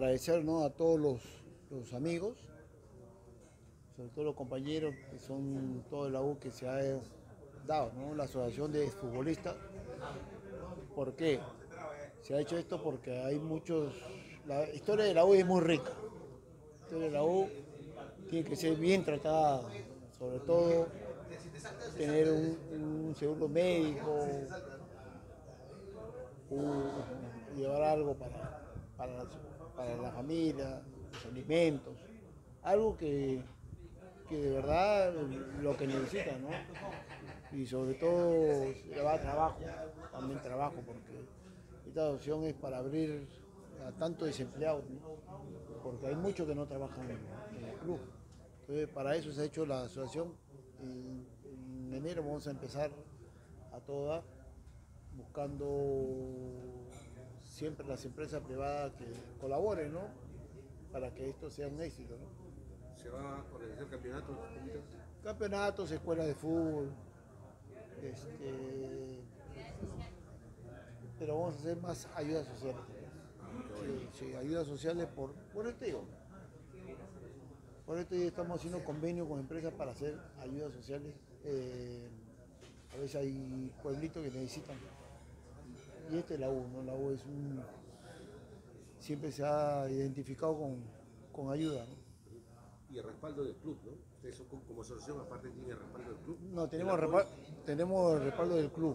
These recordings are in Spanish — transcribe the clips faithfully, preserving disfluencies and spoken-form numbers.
Agradecer, ¿no?, a todos los, los amigos, sobre todo los compañeros que son todo de la U que se ha dado, ¿no?, la asociación de futbolistas. ¿Por qué? Se ha hecho esto porque hay muchos, la historia de la U es muy rica. La historia de la U tiene que ser bien tratada, sobre todo tener un, un seguro médico, un, llevar algo para, para, para la familia, los alimentos, algo que, que de verdad lo que necesitan, ¿no? Y sobre todo llevar trabajo, también trabajo, porque esta opción es para abrir a tantos desempleados, ¿no? Porque hay muchos que no trabajan en, en el club. Entonces, para eso se ha hecho la asociación. En, en enero vamos a empezar a toda buscando siempre las empresas privadas que colaboren, ¿no?, para que esto sea un éxito, ¿no? ¿Se va a organizar campeonatos? Campeonatos, escuelas de fútbol, este, pero vamos a hacer más ayudas sociales. Sí, sí, ayudas sociales por, por esto digo. Por esto estamos haciendo convenios con empresas para hacer ayudas sociales. Eh, a veces hay pueblitos que necesitan. Y este es la U, ¿no? La U es un, siempre se ha identificado con, con ayuda, ¿no? Y el respaldo del club, ¿no? Ustedes son como asociación, aparte tienen el respaldo del club. No, tenemos, respaldo, tenemos el respaldo del club,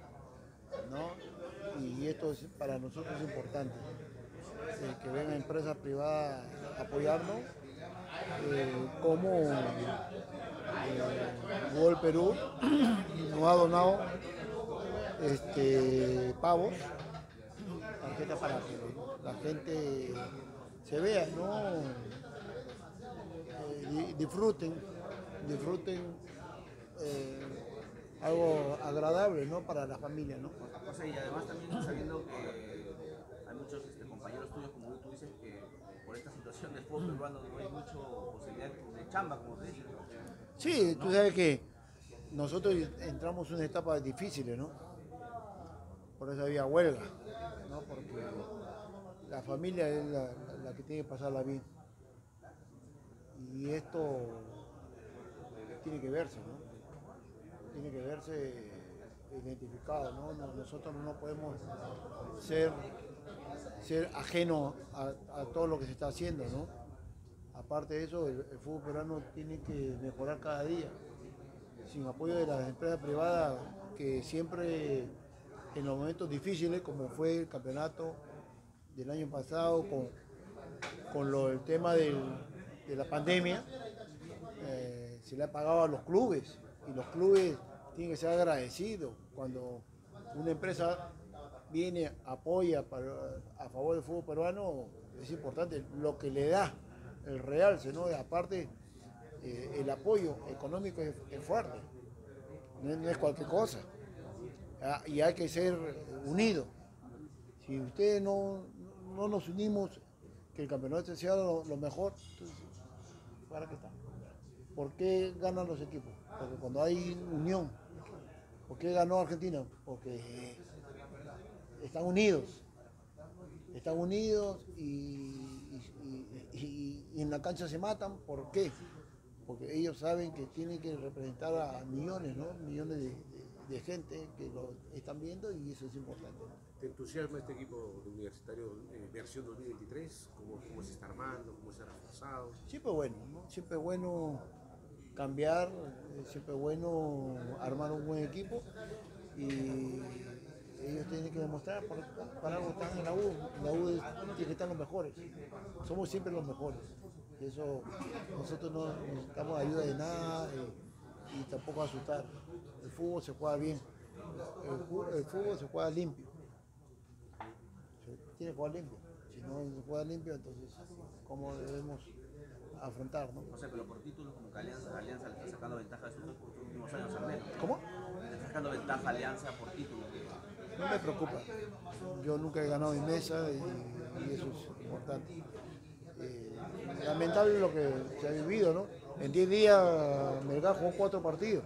¿no? Y esto es, para nosotros es importante, eh, que vengan empresas privadas a apoyarnos, eh, como eh, Gol Perú nos ha donado este, pavos, tarjeta para que la gente se vea, ¿no? Eh, disfruten, disfruten eh, algo agradable, ¿no?, para la familia, ¿no? O sea, y además también sabiendo que hay muchos este, compañeros tuyos, como tú dices, que por esta situación del fútbol peruano no hay mucha posibilidad de chamba, como te dices. Sí, tú sabes que nosotros entramos en una etapa difícil, ¿no? Por eso había huelga, ¿no? Porque la familia es la, la que tiene que pasarla bien. Y esto tiene que verse, ¿no? Tiene que verse identificado, ¿no? Nosotros no podemos ser, ser ajenos a, a todo lo que se está haciendo, ¿no? Aparte de eso, el, el fútbol peruano tiene que mejorar cada día. Sin apoyo de las empresas privadas, que siempre en los momentos difíciles, como fue el campeonato del año pasado, con, con lo, el tema del, de la pandemia, eh, se le ha pagado a los clubes, y los clubes tienen que ser agradecidos cuando una empresa viene, apoya para, a favor del fútbol peruano. Es importante lo que le da el realce, ¿no? Aparte, eh, el apoyo económico es, es fuerte, no es, no es cualquier cosa, ¿ah? Y hay que ser unidos. Si ustedes no, no nos unimos, que el campeonato sea lo, lo mejor, entonces, ¿para qué está? ¿Por qué ganan los equipos? Porque cuando hay unión. ¿Por qué ganó Argentina? Porque están unidos. Están unidos y, y, y, y en la cancha se matan. ¿Por qué? Porque ellos saben que tienen que representar a millones, ¿no? Millones de, de, de gente que lo están viendo, y eso es importante. ¿Te entusiasma este equipo de Universitario eh, versión dos mil veintitrés? ¿Cómo, ¿Cómo se está armando? ¿Cómo se ha reforzado? Siempre es bueno, ¿no? Siempre es bueno cambiar, siempre es bueno armar un buen equipo, y ellos tienen que demostrar por, para algo están en la U. En la U tiene que estar los mejores, somos siempre los mejores, y eso nosotros no necesitamos ayuda de nada, y, y tampoco asustar. El fútbol se juega bien, el fútbol, el fútbol se juega limpio, se tiene que jugar limpio. Si no se juega limpio, entonces ¿cómo debemos afrontar, ¿no? No sé, pero por títulos, como que Alianza, Alianza le está sacando ventaja de sus últimos años al menos. ¿Cómo? Le está sacando ventaja a Alianza por títulos. No me preocupa. Yo nunca he ganado mi mesa, y, y eso es importante. Eh, lamentable lo que se ha vivido, ¿no? En diez días Melgar jugó cuatro partidos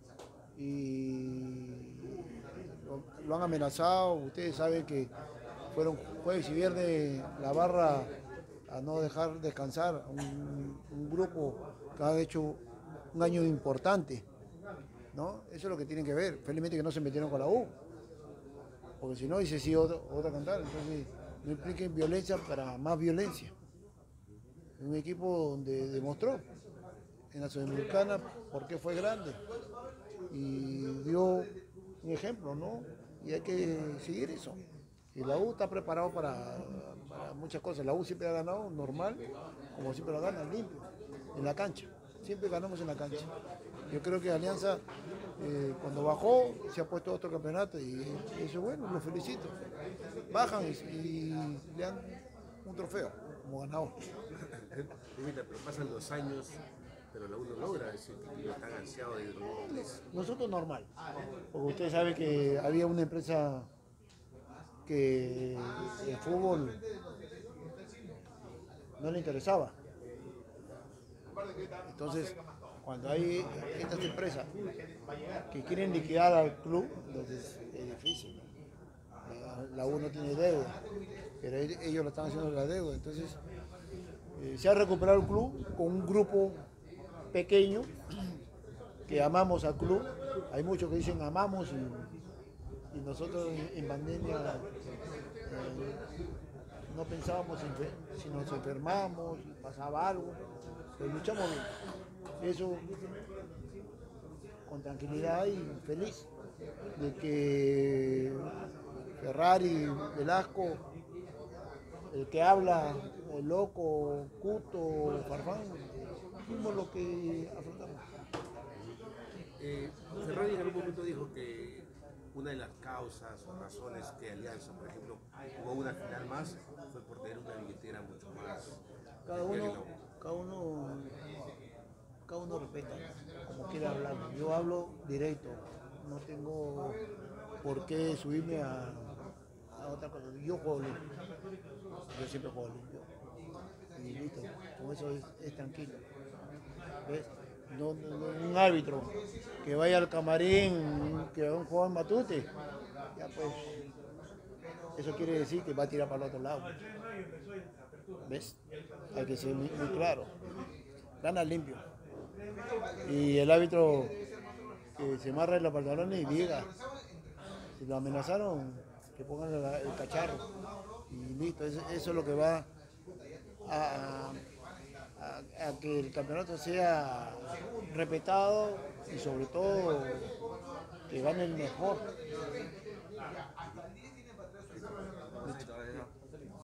y lo, lo han amenazado. Ustedes saben que fueron jueves y viernes la barra a no dejar descansar un, un grupo que ha hecho un año importante, ¿no? Eso es lo que tienen que ver. Felizmente que no se metieron con la U, porque si no dice sí otra, otra cantar, entonces no impliquen violencia para más violencia. Es un equipo donde demostró en la Sudamericana por qué fue grande y dio un ejemplo, ¿no? Y hay que seguir eso. Y la U está preparado para, para muchas cosas. La U siempre ha ganado normal, como siempre lo gana, limpio, en la cancha. Siempre ganamos en la cancha. Yo creo que Alianza, eh, cuando bajó, se ha puesto otro campeonato y eso es bueno, los felicito. Bajan y, y le dan un trofeo como ganador. Pero pasan los años, pero la U no logra ese título tan ansiado de dos mil tres. Nosotros normal, porque usted sabe que había una empresa que el fútbol no le interesaba. Entonces, cuando hay estas empresas que quieren liquidar al club, entonces es difícil. La, la U no tiene deuda, pero ellos lo están haciendo la deuda. Entonces, eh, se ha recuperado el club con un grupo pequeño que amamos al club. Hay muchos que dicen amamos y, y nosotros en, en pandemia eh, no pensábamos en, si nos enfermamos, si pasaba algo, pero luchamos bien. Eso con tranquilidad y feliz de que Ferrari, Velasco, el que habla, el loco, Cuto, Farfán, fuimos lo que afrontamos. Eh, Ferrari en algún momento dijo que una de las causas o razones que Alianza, por ejemplo, jugó una final más fue por tener una billetera mucho más. Cada uno, cada uno, cada uno respeta como quiere hablar. Yo hablo directo, no tengo por qué subirme a, a otra cosa. Yo juego limpio, yo siempre juego limpio y listo, con eso es, es tranquilo. ¿Ves? No, no, un árbitro que vaya al camarín, que va a un juego en Matute, ya pues, eso quiere decir que va a tirar para el otro lado. ¿Ves? Hay que ser muy, muy claro. Gana limpio. Y el árbitro que se amarre los pantalones y diga, si lo amenazaron, que pongan el, el cacharro. Y listo, eso, eso es lo que va a... A, a que el campeonato sea respetado y sobre todo que gane el mejor.